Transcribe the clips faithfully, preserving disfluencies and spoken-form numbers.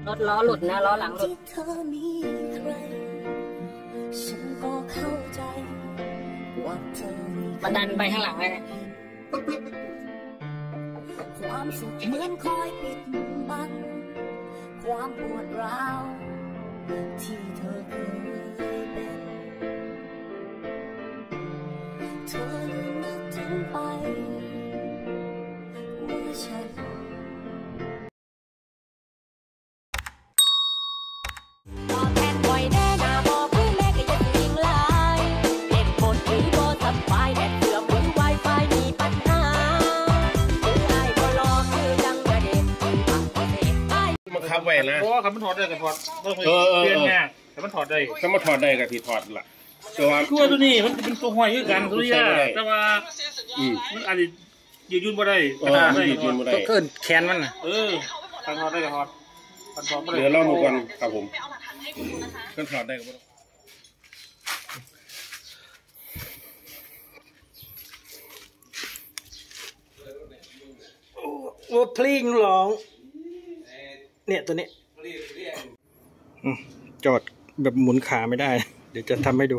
รถล้อหลุดนะล้อหลังหลุดมันดันไปข้างหลังเลยนะความสุขเหมือนคอยปิดบังความปวดร้าวที่เธอเคยเป็นเธอนึกถึงไปว่าฉันขับไว้นะเพราะว่าขับมันถอดได้กับถอดเออเปลี่ยนแง่แต่มันถอดได้ถ้ามันถอดได้กับที่ถอดล่ะตัวตัวตัวนี้มันเป็นตัวห้อยยืดกันตัวนี้แต่ว่ามันอาจจะยืดยุ่นบ่ได้กระดาษได้ยืดยุ่นบ่ได้ก็เกินแขนมันนะเออการถอดได้กับถอดการถอดเดี๋ยวเล่ามาก่อนครับผมการถอดได้กับบ่โอ้พลิงหลงเนี่ยตัวนี้จอดแบบหมุนขาไม่ได้เดี๋ยวจะทำให้ดู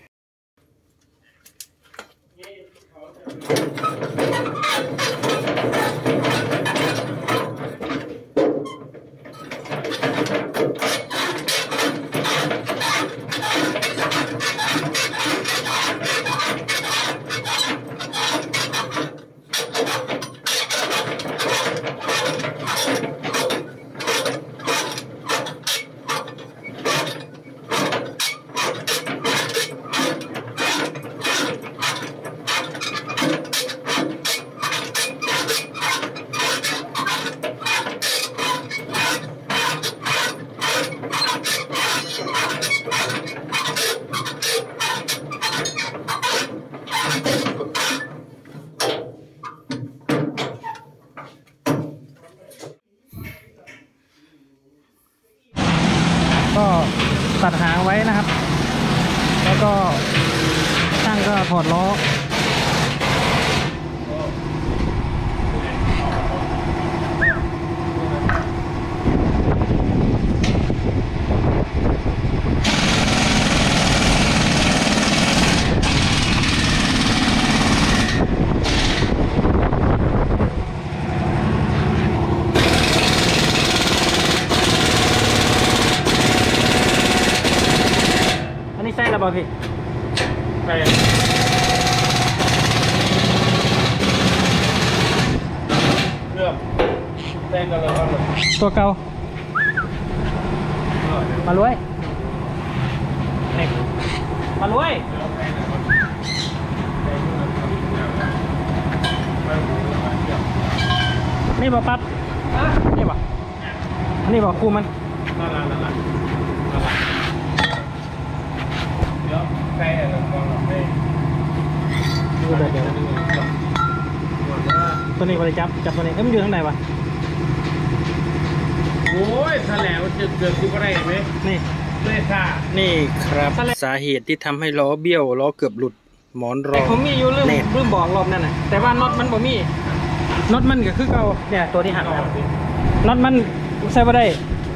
ก็ตัดหางไว้นะครับแล้วก็ช่างก็ถอดล้อใช่แล้วป่ะพี่ใช่เรื่องแจ้งกันเลยครับตัวเก่ามาลุ้ยนี่มาลุ้ยนี่บ่ปั๊บนี่บ่นี่บ่คู่มันนั่นนั่นนั่นนั่นเดี๋ยวใกล้แล้วก็ไปดูแบบเดียวตัวนี้บริจับจับตัวนี้เอ้ยมันอยู่ข้างในวะโอ้ยแถลงมันจะเกิดขึ้นอะไรไหมนี่เลยค่ะนี่ครับสาเหตุที่ทำให้ล้อเบี้ยวล้อเกือบหลุดหมอนรองผมมีอยู่เรื่องเรื่องบอกรอบนั่นน่ะแต่ว่าน็อตมันบ่มีน็อตมันก็คือเก่าเนี่ยตัวที่หักน็อตมันใส่บ่ได้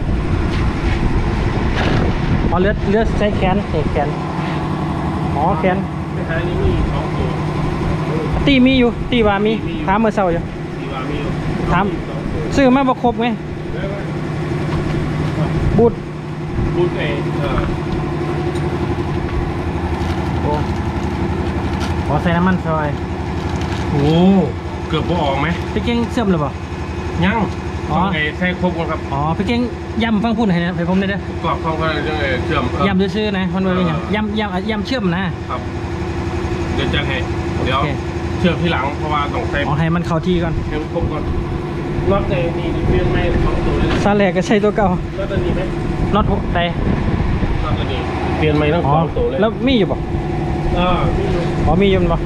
อ๋อเลือดเลือดใช้แขนเอกแขนอ๋อแขนไม่ใช่นี่มีสองตัวตีมีอยู่ตีว่ามีถามเมื่อเช้าอยู่ตีว่ามีถามซื้อมาประคบไงบูดบูดเองเออโอ้ขอใส่น้ำมันซอยโอ้เกือบบ่ออกไหมพี่เก่งเสื่อมหรือเปล่ายังอ๋อใส่ครบครับอ๋อพี่เก่งยำฟังพูดให้นะให้ผมได้เด้อกรอบเขาก็เรื่องเชื่อมยำซื่อๆนะมันเป็นยังยำยำยำเชื่อมนะครับเดี๋ยวจะให้เดี๋ยวเชื่อมที่หลังเพราะว่าต้องใส่อ๋อให้มันเข้าที่ก่อนให้มันครบก่อนน็อตในนี่เปลี่ยนไม่สองตัวเลยซาแหลกก็ใช้ตัวเก่าน็อตตัวนี้ไหมน็อตแต่น็อตตัวนี้เปลี่ยนไม่ทั้งสองตัวเลยแล้วมีอยู่ป่ะอ่ามีอยู่อ๋อมีอยู่ป่ะ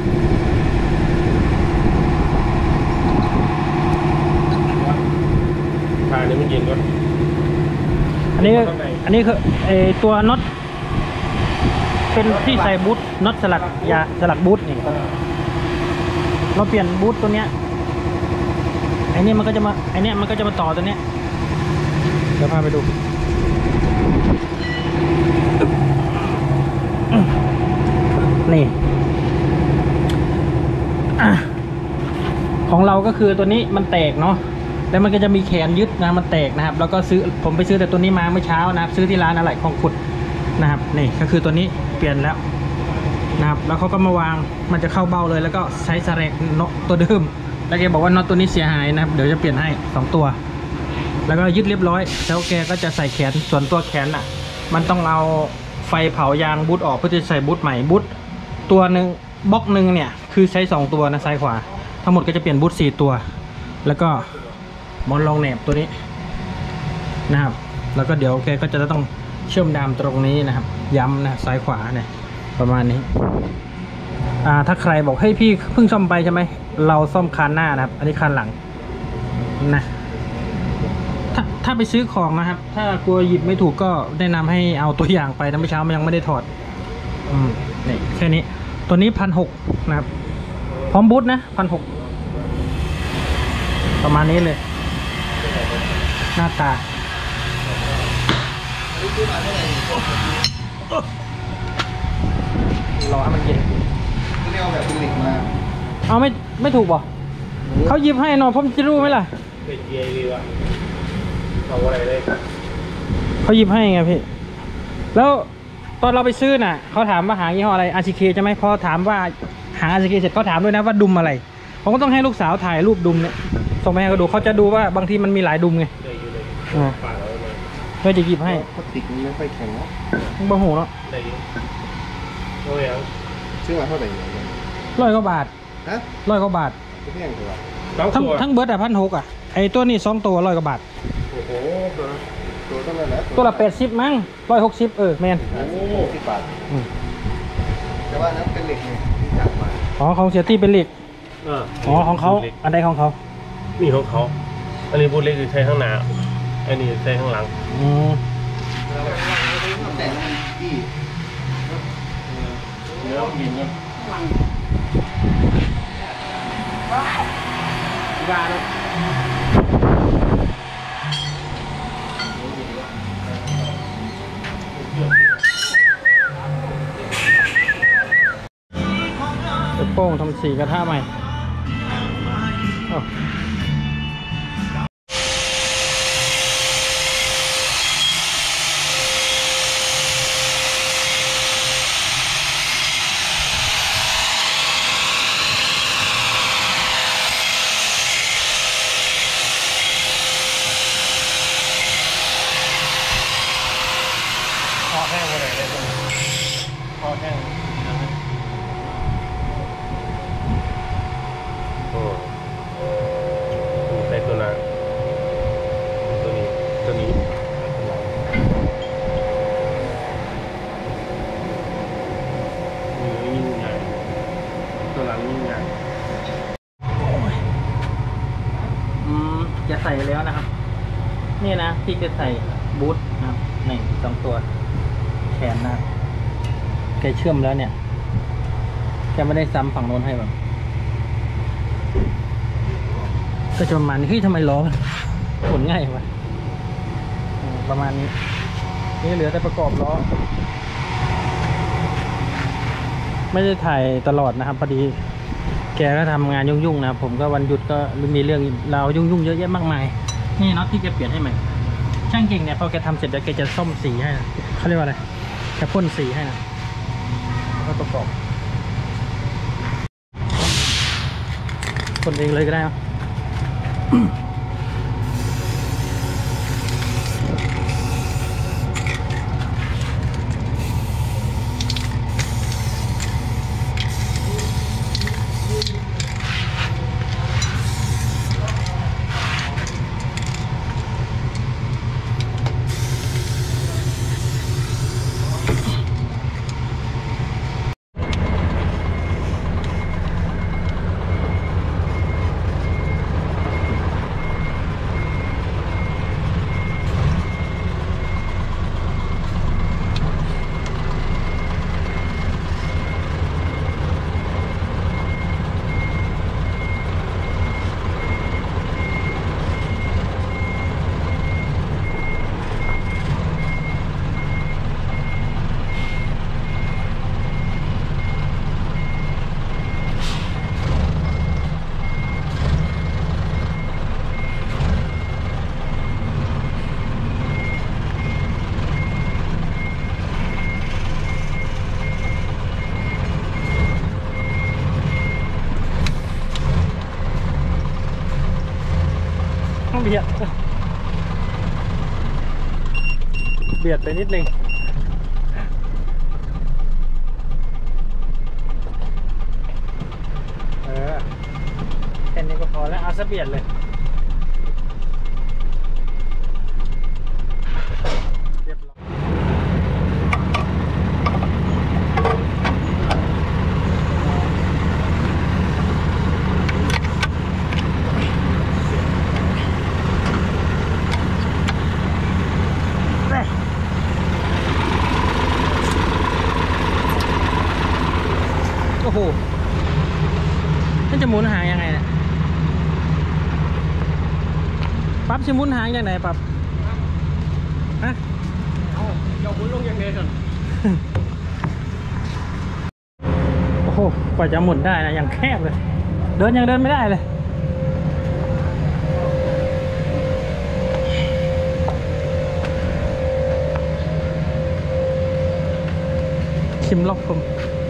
ถ่ายนี่มันเย็นก่อนอันนี้อันนี้คือไอตัวน็อตเป็นที่ใส่บูทน็อตสลักยาสลักบูทนี่เราเปลี่ยนบูทตัวเนี้ยไอเนี้ยมันก็จะมาไอเนี้ยมันก็จะมาต่อตัวเนี้ยเดี๋ยวพาไปดูนี่ของเราก็คือตัวนี้มันแตกเนาะแล้วมันก็จะมีแขนยึดนะมันแตกนะครับแล้วก็ซื้อผมไปซื้อแต่ตัวนี้มาเมื่อเช้านะครับซื้อที่ร้านอะไหล่ของขุดนะครับนี่ก็คือตัวนี้เปลี่ยนแล้วนะครับแล้วเขาก็มาวางมันจะเข้าเบ้าเลยแล้วก็ใช้สแลกน็อตตัวเดิมแล้วแกบอกว่าน็อตตัวนี้เสียหายนะครับเดี๋ยวจะเปลี่ยนให้สองตัวแล้วก็ยึดเรียบร้อยแล้วแกก็จะใส่แขนส่วนตัวแขนอ่ะมันต้องเอาไฟเผายางบูทออกเพื่อจะใส่บูทใหม่บูทตัวหนึ่งบล็อกหนึ่งเนี่ยคือใช้สองตัวนะซ้ายขวาทั้งหมดก็จะเปลี่ยนบูทสี่ตัวแล้วก็มอนรองแหนบตัวนี้นะครับแล้วก็เดี๋ยวแกก็จะต้องเชื่อมดามตรงนี้นะครับย้ำนะซ้ายขวาเนี่ยประมาณนี้อ่าถ้าใครบอกให้พี่เพิ่งซ่อมไปใช่ไหมเราซ่อมคานหน้านะครับอันนี้คานหลังนะถ้าถ้าไปซื้อของนะครับถ้ากลัวหยิบไม่ถูกก็แนะนำให้เอาตัวอย่างไปนะเมื่อเช้ามันยังไม่ได้ถอดอืมนี่แค่นี้ตัวนี้พันหกนะครับพร้อมบูทนะพันหกประมาณนี้เลยหน้าตารอให้มันเย็นไม่เอาแบบเป็นเหล็กมาเอาไม่ไม่ถูกป่ะเขาหยิบให้นอนผมจะรู้ไหมล่ะเป็นเยลีวะเอาอะไรเลยเขาหยิบให้ไงพี่แล้วตอนเราไปซื้อน่ะเขาถามว่าหายี่ห้ออะไร อาร์ ซี เค ใช่ไหมพอถามว่าหา อาร์ ซี เค เสร็จเขาถามด้วยนะว่าดุมอะไรผมก็ต้องให้ลูกสาวถ่ายรูปดุมเนี่ยส่งไปให้เขาดูเขาจะดูว่าบางทีมันมีหลายดุมไงก็จะหยิบให้พลาสติกมันไม่ค่อยแข็งนะบางหูเนาะโอ้ยซื้อมาเท่าไหร่ร้อยกว่าบาทฮะร้อยกว่าบาททั้งทั้งเบิร์ดอะพันหกอะไอตัวนี้สองตัวร้อยกว่าบาทโอ้โหตัวตัวละตัวละแปดสิบมั้งร้อยหกสิบเออแมนโอ้สิบบาทแต่ว่านั้นเป็นเหล็กไงที่จับมาอ๋อของเสียตี้เป็นเหล็กอ๋อของเขาอันใดของเขานี่ของเขาอันนี้บูทเล็กคือใช้ข้างหน้าอันนี้ใช้ข้างหลังอืมแต่ที่เนื้อหินเนี่ยว่าเนาะโป้งทำสีกระทะใหม่พอแห้งไปเลยเลยพอแห้งใส่ตัวนั้นตัวนี้ตัวนี้ยิ่งใหญ่ตัวหลังยิ่งใหญ่อืมจะใส่แล้วนะครับนี่นะที่จะใส่บูทนะครับหนึ่งสองตัวแขนนะแกเชื่อมแล้วเนี่ยแกไม่ได้ซ้ำฝั่งโน้นให้แบบก็จะประมาณนี้เฮ้ยทำไมล้อหมุนง่ายวะประมาณนี้นี่เหลือแต่ประกอบล้อไม่ได้ถ่ายตลอดนะครับพอดีแกก็ทำงานยุ่งๆนะผมก็วันหยุดก็มีเรื่องราวยุ่งๆเยอะแยะมากมายนี่น็อตที่แกเปลี่ยนให้ใหม่ช่างเก่งเนี่ยพอแกทำเสร็จแล้วแกจะซ่อมสีให้เขาเรียกว่าอะไรแกพ่นสีให้นะแล้วก็ประกอบพ่นเองเลยก็ได้บียดไปนิดนึงเออแค่นี้ก็พอแล้วเอาซะเบียดเลยเรียบร้อยโอ้โหมันจะหมุนหางยังไงเนี่ยปั๊บจะหมุนหางยังไงปั๊บฮะเอาเดี๋ยวหมุนลงยังไงก่อนโอ้โหกว่าจะหมุนได้นะยังแคบเลยเดินยังเดินไม่ได้เลยชิมล็อกผม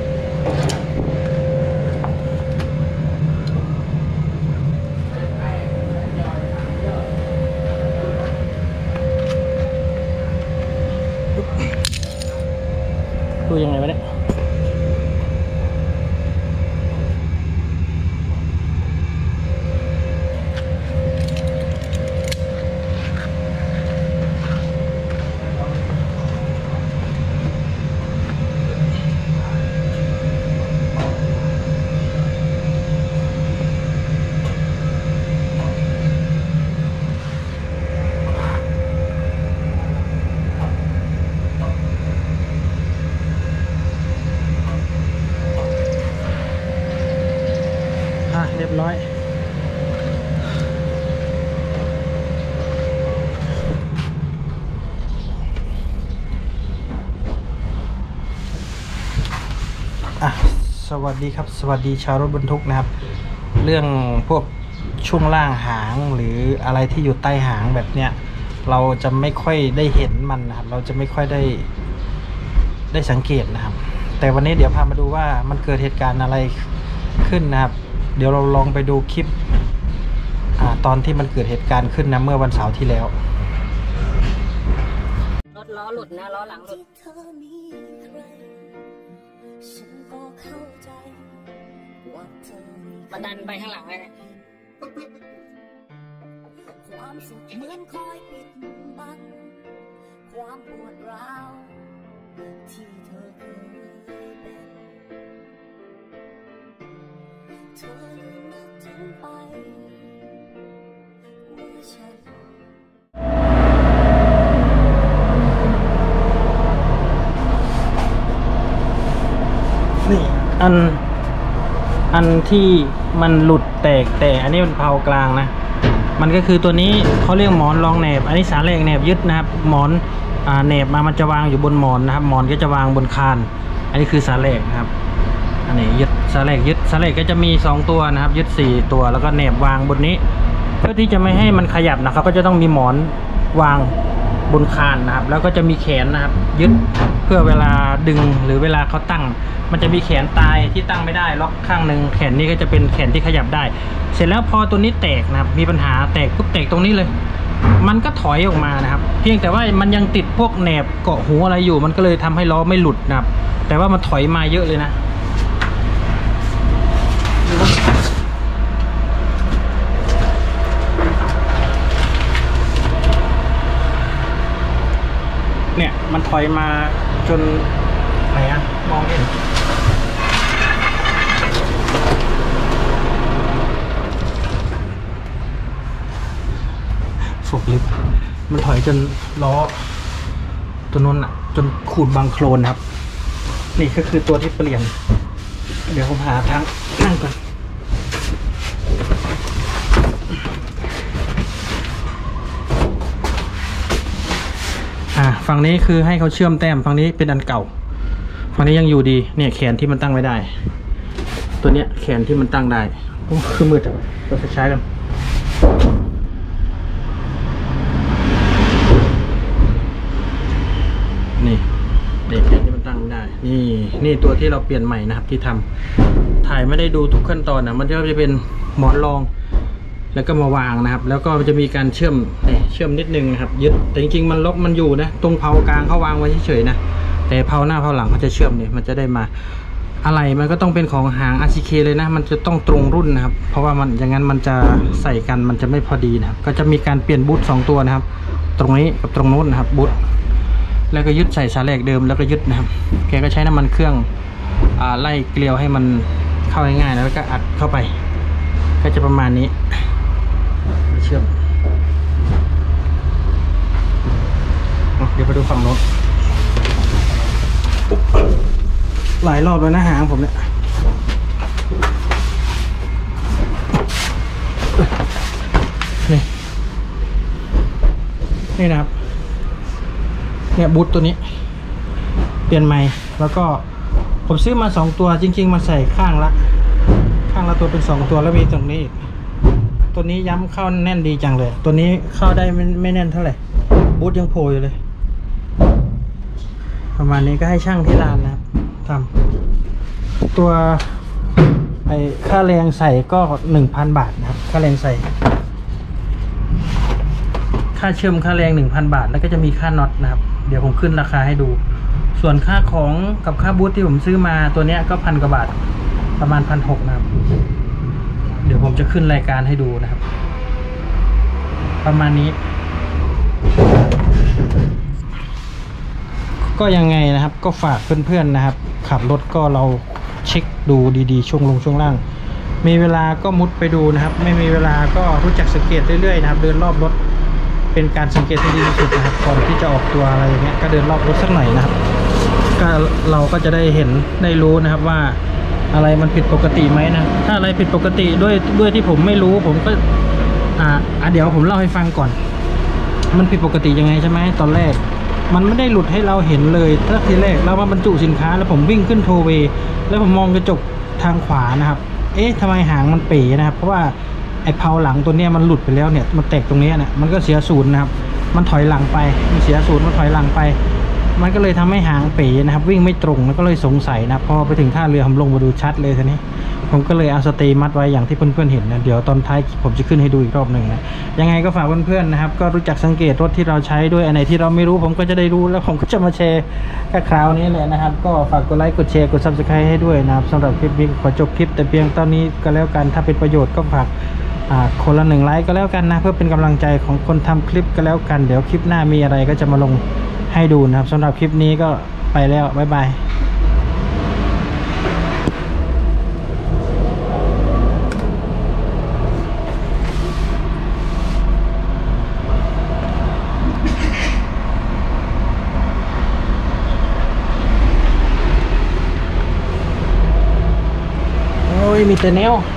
ดูยังไงวะเนี่ยเรียบร้อยอ่ะสวัสดีครับสวัสดีชาวรถบรรทุกนะครับเรื่องพวกช่วงล่างหางหรืออะไรที่อยู่ใต้หางแบบเนี้ยเราจะไม่ค่อยได้เห็นมันนะครับเราจะไม่ค่อยได้ได้สังเกตนะครับแต่วันนี้เดี๋ยวพามาดูว่ามันเกิดเหตุการณ์อะไรขึ้นนะครับเดี๋ยวเราลองไปดูคลิปอ่าตอนที่มันเกิดเหตุการณ์ขึ้นนะเมื่อวันเสาร์ที่แล้วรถล้อหลุดนะล้อหลังหลุดมาดันไปข้างหลังเลยนะความสุขเหมือนคอยปิดบังความปวดร้าวที่เธอเคยเป็นเธอนึกถึงไปว่าฉันนี่อันอันที่มันหลุดแตกแต่อันนี้มันเผากลางนะมันก็คือตัวนี้เขาเรียกหมอนรองแหนบอันนี้สาเหล็กแหนบยึดนะครับหมอนอ่าแหนบมามันจะวางอยู่บนหมอนนะครับหมอนก็จะวางบนคานอันนี้คือสาเหล็กนะครับอันนี้ยึดสาเหล็กยึดสาเหล็กก็จะมีสองตัวนะครับยึดสี่ตัวแล้วก็แหนบวางบนนี้เพื่อที่จะไม่ให้มันขยับนะครับก็จะต้องมีหมอนวางบนคานนะครับแล้วก็จะมีแขนนะครับยึดเพื่อเวลาดึงหรือเวลาเขาตั้งมันจะมีแขนตายที่ตั้งไม่ได้ล็อกข้างหนึ่งแขนนี้ก็จะเป็นแขนที่ขยับได้เสร็จแล้วพอตัวนี้แตกนะครับมีปัญหาแตกปุ๊บแตกตรงนี้เลยมันก็ถอยออกมานะครับเพียงแต่ว่ามันยังติดพวกแหนบเกาะหูอะไรอยู่มันก็เลยทำให้ล้อไม่หลุดนะครับแต่ว่ามันถอยมาเยอะเลยนะเนี่ยมันถอยมาจนไหนอะมองเห็นฝกลิฟมันถอยจนล้อตัวนู้นอะจนขูดบังโคลนครับนี่ก็คือตัวที่เปลี่ยนเดี๋ยวผมหาทางนั่งก่อนอ่าฝั่งนี้คือให้เขาเชื่อมแต้มฝั่งนี้เป็นอันเก่าฝั่งนี้ยังอยู่ดีเนี่ยแขนที่มันตั้งไม่ได้ตัวเนี้ยแขนที่มันตั้งได้โอ้คือมืดเราจะใช้กันนี่เด็กแขนที่มันตั้งได้นี่นี่ตัวที่เราเปลี่ยนใหม่นะครับที่ทำถ่ายไม่ได้ดูทุกขั้นตอนนะมันจะจะเป็นหมอนรองแล้วก็มาวางนะครับแล้วก็จะมีการเชื่อมเชื่อมนิดนึงนะครับยึดแต่จริงๆมันล็อกมันอยู่นะตรงเผากลางเขาวางไว้เฉยๆนะแต่เผาหน้าเผาหลังเขาจะเชื่อมเนี่ยมันจะได้มาอะไรมันก็ต้องเป็นของหาง อาร์ ซี เค เลยนะมันจะต้องตรงรุ่นนะครับเพราะว่ามันอย่างนั้นมันจะใส่กันมันจะไม่พอดีนะครับก็จะมีการเปลี่ยนบูทสองตัวนะครับตรงนี้กับตรงโน้นนะครับบูทแล้วก็ยึดใส่สาแหลกเดิมแล้วก็ยึดนะครับแกก็ใช้น้ำมันเครื่องอ่าไล่เกลียวให้มันเข้าง่ายๆแล้วก็อัดเข้าไปก็จะประมาณนี้เชื่อมเดี๋ยวไปดูฝั่งโน้นหลายรอบแล้วนะหางผมเนี่ยนี่นี่นะครับเนี่ยบูทตัวนี้เปลี่ยนใหม่แล้วก็ผมซื้อมาสองตัวจริงๆมาใส่ข้างละข้างละตัวเป็นสองตัวแล้วมีตรงนี้อีกตัวนี้ย้ำเข้าแน่นดีจังเลยตัวนี้เข้าได้ไม่ไม่แน่นเท่าไหร่บูทยังโผล่อยู่เลยประมาณนี้ก็ให้ช่างที่ร้านนะครับทำตัวไอ้ค่าแรงใส่ก็หนึ่งพันบาทนะครับค่าแรงใส่ค่าเชื่อมค่าแรงหนึ่งพันบาทแล้วก็จะมีค่าน็อตนะครับเดี๋ยวผมขึ้นราคาให้ดูส่วนค่าของกับค่าบูทที่ผมซื้อมาตัวเนี้ยก็พันกว่าบาทประมาณพันหกนะครับเดี๋ยวผมจะขึ้นรายการให้ดูนะครับประมาณนี้ก็ยังไงนะครับก็ฝากเพื่อนๆนะครับขับรถก็เราเช็คดูดีๆช่วงลงช่วงล่างมีเวลาก็มุดไปดูนะครับไม่มีเวลาก็รู้จักสังเกตเรื่อยๆนะครับเดินรอบรถเป็นการสังเกตที่ดีที่สุดนะครับก่อนที่จะออกตัวอะไรอย่างเงี้ยก็เดินรอบรถสักหน่อยนะครับก็เราก็จะได้เห็นได้รู้นะครับว่าอะไรมันผิดปกติไหมนะถ้าอะไรผิดปกติด้วยด้วยที่ผมไม่รู้ผมก็อ่าเดี๋ยวผมเล่าให้ฟังก่อนมันผิดปกติยังไงใช่ไหมตอนแรกมันไม่ได้หลุดให้เราเห็นเลยตั้งทีแรกเรามาบรรจุสินค้าแล้วผมวิ่งขึ้นโทเวย์แล้วผมมองกระจกทางขวานะครับเอ๊ะทำไมหางมันเป๋นะครับเพราะว่าไอ้เพาหลังตัวเนี้ยมันหลุดไปแล้วเนี่ยมันแตกตรงนี้เนี่ยมันก็เสียศูนย์นะครับมันถอยหลังไปมันเสียศูนย์มันถอยหลังไปมันก็เลยทำให้หางเป๋นะครับวิ่งไม่ตรงแล้วก็เลยสงสัยนะพอไปถึงท่าเรือผมลงมาดูชัดเลยทีนี้ผมก็เลยเอาสเตย์มัดไว้อย่างที่เพื่อนๆเห็นนะเดี๋ยวตอนท้ายผมจะขึ้นให้ดูอีกรอบหนึ่งนะยังไงก็ฝากเพื่อนๆนะครับก็รู้จักสังเกตรถที่เราใช้ด้วยอันไหนที่เราไม่รู้ผมก็จะได้รู้แล้วผมก็จะมาแชร์กับคราวนี้เลยนะครับก็ฝากกดไลค์กดแชร์กดซับสไครต์ให้ด้วยนะครับสำหรับคลิปนี้ขอจบคลิปแต่เพียงตอนนี้ก็แล้วกันถ้าเป็นประโยชน์ก็ฝากคนละหนึ่งไลค์ก็แล้วกันนะเพื่อเป็นกำลังใจของคนทำคลิปก็แล้วกันเดี๋ยวคลิปหน้ามีอะไรก็จะมาลงให้ดูนะครับสำหรับคลิปนี้ก็ไปแล้วบ๊ายบายโอ้ยมีแต่แนว